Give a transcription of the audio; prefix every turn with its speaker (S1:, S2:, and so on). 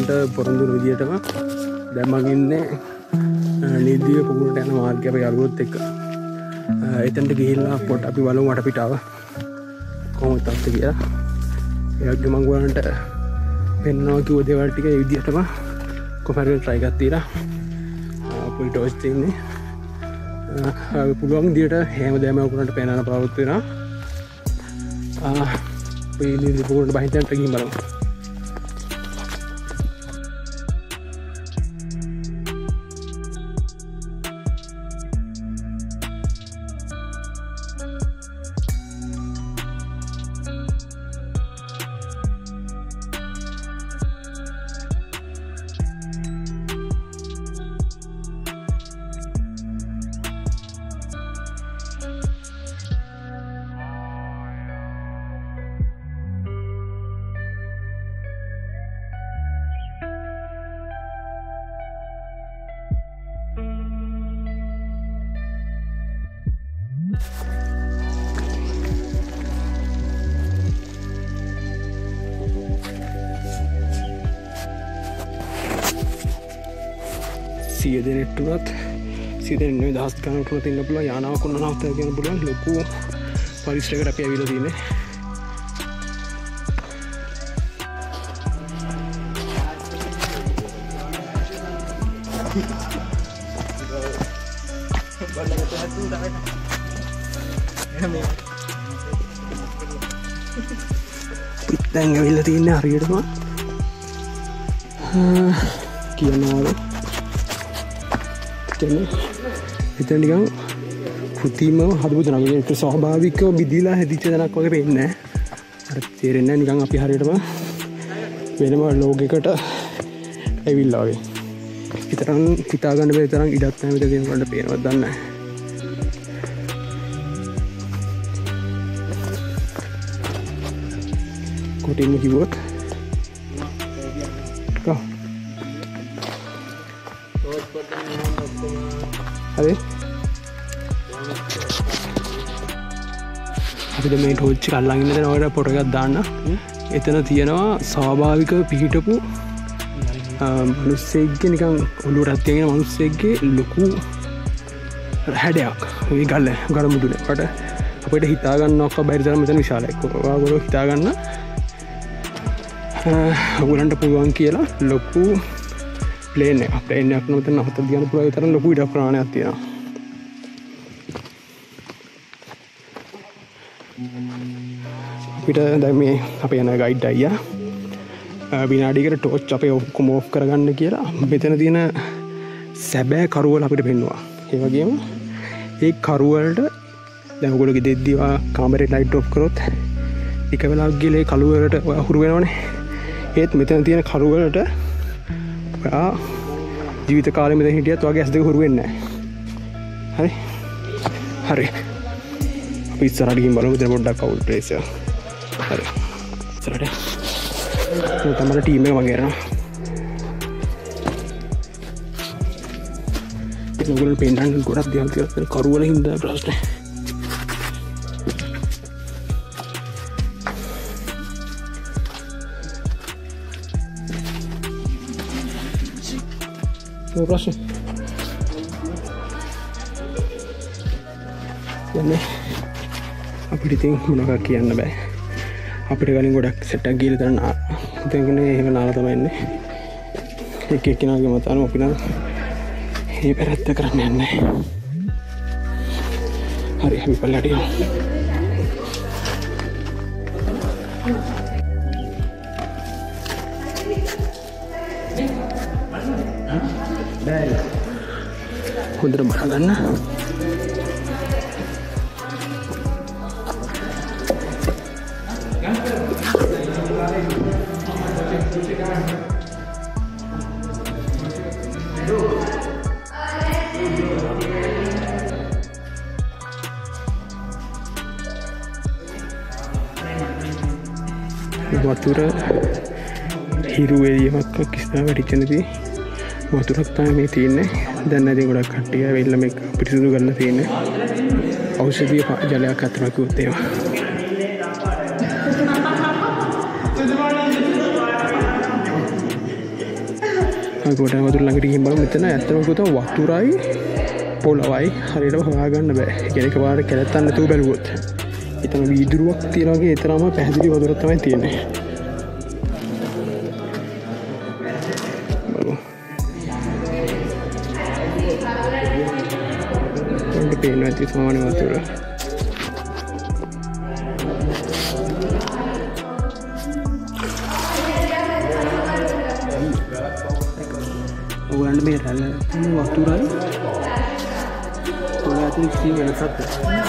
S1: ඔයගලන්ට පොරොන්දු විදියටම දැන් මම ඉන්නේ නිල්දිය පොකුණට යන මාර්ගය අපේ යාළුවොත් එක්ක. එතනට ගිහිල්ලා පොඩ අපි බලමු වටපිටාව කොහොමද තත්ත්වය කියලා. ඒ වගේම මම ඔයගලන්ට පෙන්වනවා කිව්ව දේවල් ටික ඒ විදියටම කොහොමද try එකක් තියලා පොඩි ටෝච් තියෙන්නේ. පුළුවන් විදියට හැමදේම ඔයගලන්ට පෙන්වන්න බලාපොරොත්තු වෙනවා. අපි නිල්දිය පොකුණට බහින්දට ගිහින් බලමු. සිය දෙනෙට්ටුවත් සිය දෙනෙ දහස් ගණනකට තින්න පුළුවන් යානාවක් උන්න නවත්තලා කියන්න පුළුවන් ලොකු පරිසරයකට අපි ඇවිල්ලා තියෙන්නේ. දැන් ඇවිල්ලා තියෙන්නේ හරියටම කියනවා එතන නිකන් කෘතිමව හදපු තැනක්. ඒක ස්වාභාවිකව බිදිලා හැදිච්ච තැනක් වගේ පේන්නේ නැහැ. අර තේරෙන්නේ නැහැ නිකන් අපි හරියටම වෙනම ලෝකයකට ඇවිල්ලා වගේ. විතරක් හිතා ගන්න බැරි තරම් ඉඩක් නැහැ මෙතන තියෙන වලට පේනවත් දන්නේ නැහැ. කොටින්ම කිව්වොත් හරි අපිට මේ ටෝච් එක අල්ලන් ඉන්න තැන ඔයාලට ෆොටෝ එකක් දාන්න. එතන තියෙනවා ස්වාභාවිකව පිහිටපු මිනිස්සෙක්ගේ නිකන් ඔළුවටත් තියගෙන මිනිස්සෙක්ගේ ලොකු හැඩයක් මේ ගල මුදුනේ. අපිට හිතා ගන්නවක් බැරි තරම් මෙතන විශාලයි. ඔයාලෝ හිතා ගන්න ඔයගලන්ට පුළුවන් කියලා ලොකු ප්ලේන් එකක් නම් මෙතන නවත්තලා දියන්න පුළුවන් තරම් ලොකු ඉඩ ප්‍රමාණයක් තියෙනවා. අපිට දැන් මේ අපේ යන ගයිඩ් අයියා විනාඩියකට ටෝච් අපේ ඔක්කොම ඕෆ් කරගන්න කියලා මෙතන තියෙන සැබෑ කරුවල අපිට පෙන්වුවා. ඒ වගේම ඒ කරුවලට දැන් ඔයගොල්ලෝ ගෙදෙද්දී කාමරේ ලයිට් ඔෆ් කරොත් එක වෙලාවක් ගිහලා ඒ කරුවලට හුරු වෙනවනේ. ඒත් මෙතන තියෙන කරුවලට ඔයා ජීවිත කාලෙ මෙතන හිටියත් ඔයාගේ ඇස් දෙක හුරු වෙන්නේ නැහැ. හරි. අපි ඉස්සරහට ගිහින් බලමු මෙතන පොඩ්ඩක් අවුල් ප්ලේස් එක. හරි. ඉස්සරහට. තමයි ටීම් එක මගේ යනවා. ඒක ඔයගොල්ලෝ පෙන්නන්න ගොඩක් දේවල් තියෙනවා කරුවල හින්දා ප්‍රශ්නේ. ප්‍රශ්න යන්නේ අපිට ඉතින් මොනවද කියන්න බෑ. අපිට කලින් ගොඩක් සෙට් එකක් ගිහලා තරන හිතන්නේ එහෙම නාලා තමයි ඉන්නේ. එක එක්කෙනාගේ මත අනුව අපි නම් මේ පැත්ත කරන්න යන්නේ. හරි අපි පල්ලට යමු. හොඳට බලන්න. වතුර හිරු එළියමක් කිස්නා වැටිච්ච නැති වතුරක් තමයි මේ තියෙන්නේ. දැන් නැති ගොඩක් කට්ටිය ඇවිල්ලා මේක පිරිසිදු කරලා තියෙන්නේ. ඖෂධීය ජලයක් අතර කිව්වොත් ඒවා. ගොඩ වතුර ළඟට ගිහින් බලමු. මෙතන ඇත්තම කිව්වොත් වතුරයි පොළවයි හරියට හොයාගන්න බෑ. ඒ කියන්නේ එකපාරට කැලත්තක් නැතුව බැලුවොත්. එතන වීදුරුවක් තියන වගේ ඒතරම පැහැදිලි වතුරක් තමයි තියෙන්නේ. බලමු. ඒක පේනවා ඇති සාමාන්‍ය වතුර. ඔයගොල්ලන්ට මේ රැළ වතුරයි පොළ අතර කිසි වෙනසක් නැහැ.